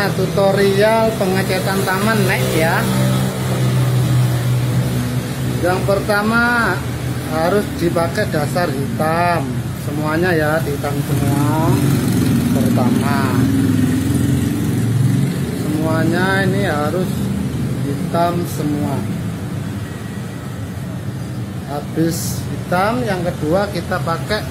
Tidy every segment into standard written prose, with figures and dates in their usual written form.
pertama tutorial pengecatan taman nek ya. Yang pertama harus dipakai dasar hitam semuanya ya, hitam semua. Pertama semuanya ini harus hitam semua. Habis hitam, yang kedua kita pakai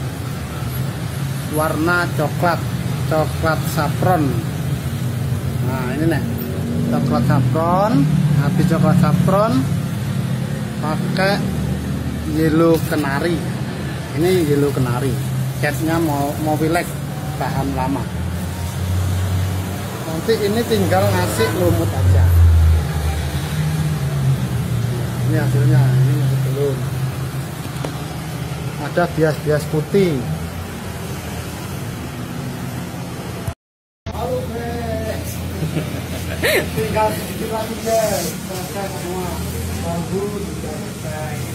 warna coklat saffron. Nah ini nih coklat saffron. Habis coklat saffron pakai yellow canary. Ini yellow canary, catnya mau pilek, tahan lama. Nanti ini tinggal ngasih lumut aja. Ini hasilnya, ini masih belum. Ada bias-bias putih. Halo guys. Tinggal sedikit lagi guys, selesai semua. Bambu sudah selesai.